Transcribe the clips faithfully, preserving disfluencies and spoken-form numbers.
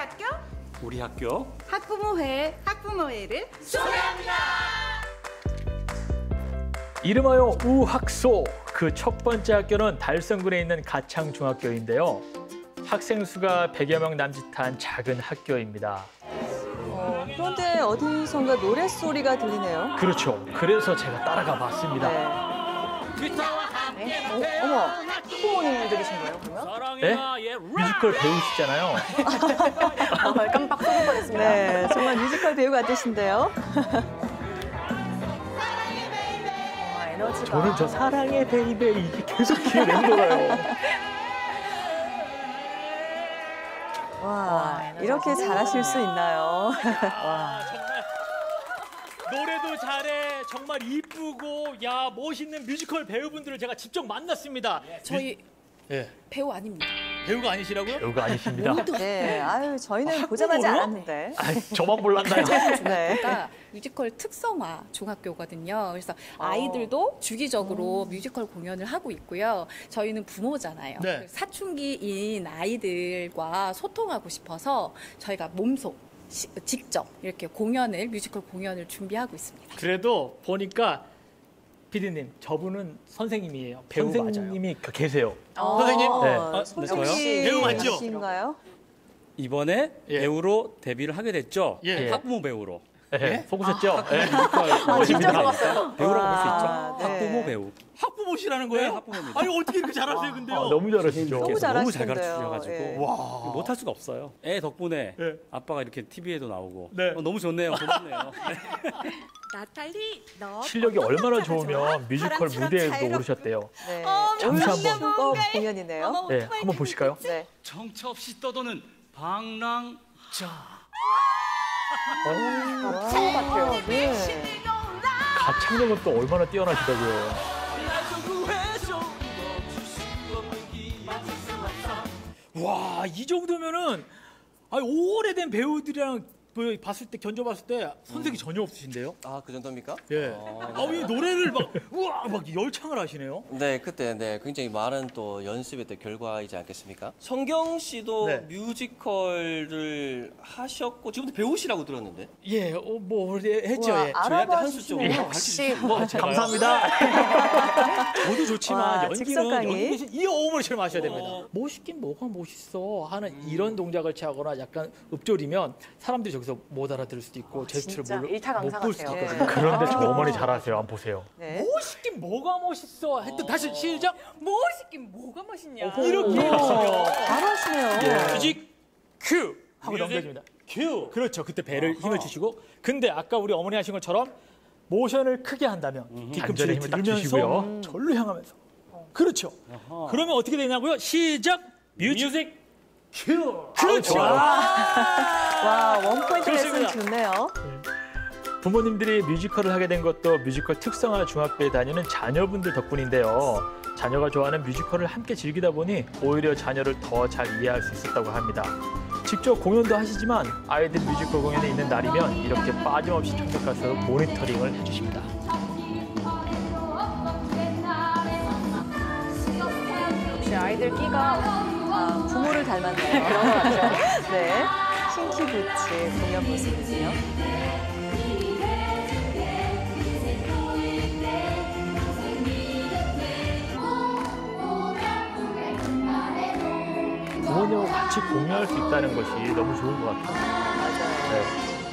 학교 우리 학교 학부모회 학부모회를 소개합니다. 이름하여 우학소. 그 첫 번째 학교는 달성군에 있는 가창중학교인데요. 학생 수가 백여 명 남짓한 작은 학교입니다. 어, 그런데 어디선가 노랫소리가 들리네요. 그렇죠. 그래서 제가 따라가 봤습니다. 네. 네? 어, 어머, 학부모님들이신 거예요, 그러면? 네? 뮤지컬 배우시잖아요. 어, 깜빡 속을 뻔했습니다. 네, 정말 뮤지컬 배우 같으신데요. 와, 에너지가. 저는 저 사랑의 베이베 이게 계속 귀에 맴돌아요. 와, 이렇게 잘하실 수 있나요? 와, 정말 노래도 잘해, 정말 이쁘고 야 멋있는 뮤지컬 배우분들을 제가 직접 만났습니다. 저희 예. 배우 아닙니다. 배우가 아니시라고요? 배우가 아니십니다. 네, 아유, 저희는 아, 보자마자 학부모요? 알았는데. 아, 저만 몰랐나요? 네. 그러니까 뮤지컬 특성화 중학교거든요. 그래서 어. 아이들도 주기적으로 뮤지컬 공연을 하고 있고요. 저희는 부모잖아요. 네. 사춘기인 아이들과 소통하고 싶어서 저희가 몸소 시, 직접 이렇게 공연을 뮤지컬 공연을 준비하고 있습니다. 그래도 보니까 피디님, 저분은 선생님이에요. 배우 선생님이 맞아요. 계세요. 어, 선생님? 네. 아, 네, 저요? 배우 맞죠? 인가요? 이번에 예. 배우로 데뷔를 하게 됐죠. 예. 학부모 배우로. 네, 속으셨죠? 네. 아, 진짜 속았어요. 배우라고 볼 수 와, 있죠. 네. 학부모 배우. 학부모시라는 네, 학부모입니다. 아니 어떻게 이렇게 잘하세요, 근데요? 아, 너무 잘하시죠. 너무 너무 잘 잘하시는데요. 가르쳐주셔가지고 예. 와. 못할 수가 없어요. 애 덕분에 네. 아빠가 이렇게 티비에도 나오고 네. 어, 너무 좋네요. 고맙네요. 나탈리 너 실력이 얼마나 좋으면 뮤지컬 무대에도 오르셨대요. 네. 잠시 한번. 올슈거 공연이네요. 네, 한번 보실까요? 네. 정처 없이 떠도는 방랑자. 가창 같아요. 네. 가창력은 또 얼마나 뛰어나시다고요. 와, 이 정도면은 아니, 오래된 배우들이랑 뭐 봤을 때 견져봤을 때 손색이 전혀 없으신데요? 아, 그 정도입니까? 예. 아, 왜 노래를 막 우와 막 열창을 하시네요? 네, 그때 네 굉장히 많은 또 연습의 또 결과이지 않겠습니까? 성경 씨도 네. 뮤지컬을 하셨고 지금도 배우시라고 들었는데. 예, 어, 뭐 했죠. 우와, 예. 알아봐 한수 좀 주시네요. 가르쳐 뭐 감사합니다. 저도 좋지만 와, 연기는 직접 강의. 여기 계신 이 어머니처럼 하셔야 됩니다. 멋있긴 뭐가 멋있어 하는 음. 이런 동작을 취하거나 약간 읊조리면 사람들이 저기서 못 알아들을 수도 있고 제스처를 진짜 못 볼 일타강사같아요. 수도 네. 있거든요. 그런데 저 아. 어머니 잘하세요. 한번 보세요. 네. 멋있긴 뭐가 멋있어. 하여튼 다시 시작. 멋있긴 뭐가 멋있냐. 이렇게 오, 하시면 잘하시네요. 뮤직 큐 하고 뮤직 넘겨줍니다. 큐. 그렇죠. 그때 배를 힘을 주시고. 근데 아까 우리 어머니 하신 것처럼 모션을 크게 한다면 뒤꿈치를 힘을 딱 주시고요. 절로 향하면서. 그렇죠. 그러면 어떻게 되냐고요? 시작. 뮤직 큐. 그렇죠. 와, 원포인트 레슨 좋습니다. 좋네요. 부모님들이 뮤지컬을 하게 된 것도 뮤지컬 특성화 중학교에 다니는 자녀분들 덕분인데요. 자녀가 좋아하는 뮤지컬을 함께 즐기다 보니 오히려 자녀를 더 잘 이해할 수 있었다고 합니다. 직접 공연도 하시지만 아이들 뮤지컬 공연에 있는 날이면 이렇게 빠짐없이 참석해서 모니터링을 해주십니다. 역시 아이들 끼가 아, 부모를 닮았네요. 그런 것 같아요. 네. 킹키부츠 공연 모습이고요. 부모님하고 같이 공유할 수 있다는 것이 너무 좋은 것 같아요. 네.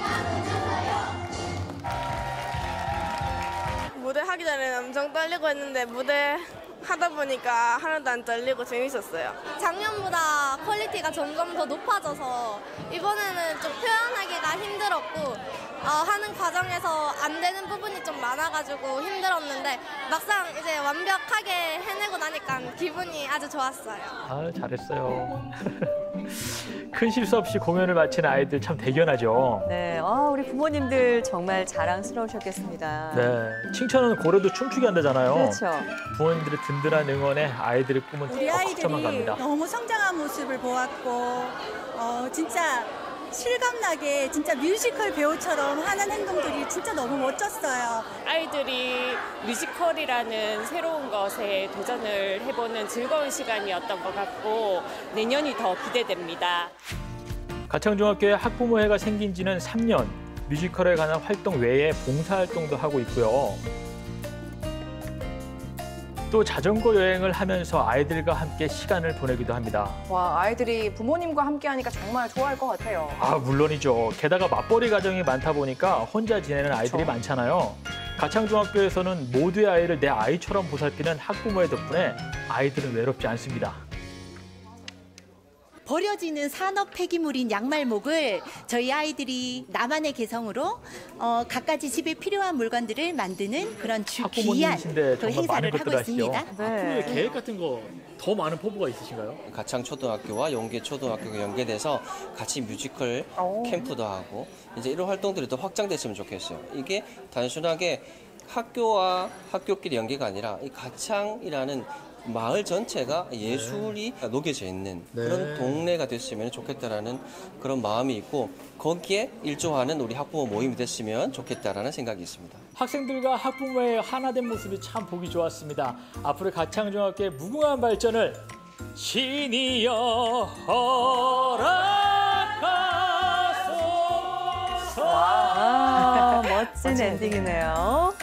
무대 하기 전에는 엄청 떨리고 했는데 무대 하다 보니까 하나도 안 떨리고 재밌었어요. 작년보다 퀄리티가 점점 더 높아져서 이번에는 좀 표현하기가 힘들었고 어, 하는 과정에서 안 되는 부분이 좀 많아가지고 힘들었는데 막상 이제 완벽하게 해내고 나니까 기분이 아주 좋았어요. 아, 잘했어요. 큰 실수 없이 공연을 마친 아이들 참 대견하죠. 네, 아, 우리 부모님들 정말 자랑스러우셨겠습니다. 네, 칭찬은 고래도 춤추게 한다잖아요. 그렇죠. 부모님들의 든든한 응원에 아이들의 꿈은 우리 더 아이들이 커져만 갑니다. 너무 성장한 모습을 보았고 어, 진짜 실감나게 진짜 뮤지컬 배우처럼 하는 행동들이 진짜 너무 멋졌어요. 아이들이 뮤지컬이라는 새로운 것에 도전을 해보는 즐거운 시간이었던 것 같고 내년이 더 기대됩니다. 가창중학교에 학부모회가 생긴 지는 삼 년, 뮤지컬에 관한 활동 외에 봉사활동도 하고 있고요. 또 자전거 여행을 하면서 아이들과 함께 시간을 보내기도 합니다. 와, 아이들이 부모님과 함께하니까 정말 좋아할 것 같아요. 아, 물론이죠. 게다가 맞벌이 가정이 많다 보니까 혼자 지내는 아이들이 그렇죠. 많잖아요. 가창중학교에서는 모두의 아이를 내 아이처럼 보살피는 학부모의 덕분에 아이들은 외롭지 않습니다. 버려지는 산업 폐기물인 양말목을 저희 아이들이 나만의 개성으로 어, 갖가지 집에 필요한 물건들을 만드는 그런 주 귀한 학부모님이신데 그 정말 많은 행사를 하고 것들 하시죠. 있습니다. 앞으로의 계획 같은 거 더 많은 포부가 있으신가요? 가창초등학교와 용계초등학교가 연계돼서 같이 뮤지컬 오. 캠프도 하고 이제 이런 활동들이 더 확장됐으면 좋겠어요. 이게 단순하게 학교와 학교끼리 연계가 아니라 이 가창이라는 마을 전체가 예술이 녹여져 있는 그런 동네가 됐으면 좋겠다라는 그런 마음이 있고 거기에 일조하는 우리 학부모 모임이 됐으면 좋겠다라는 생각이 있습니다. 학생들과 학부모의 하나된 모습이 참 보기 좋았습니다. 앞으로 가창중학교의 무궁한 발전을 신이여 허락하소서. 와, 멋진 엔딩이네요.